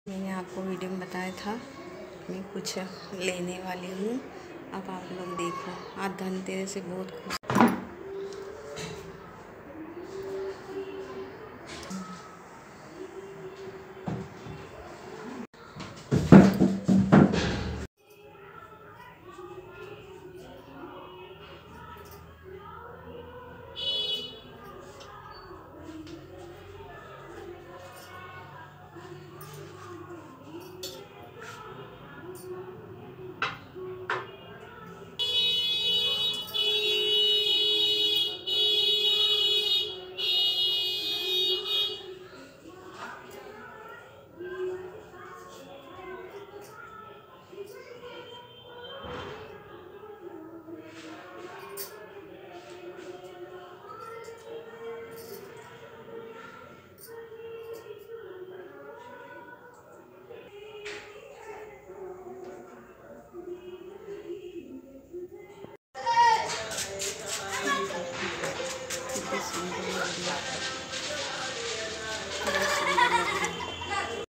मैंने आपको वीडियो में बताया था मैं कुछ लेने वाली हूँ। अब आप लोग देखो, आज धनतेरस से बहुत खुश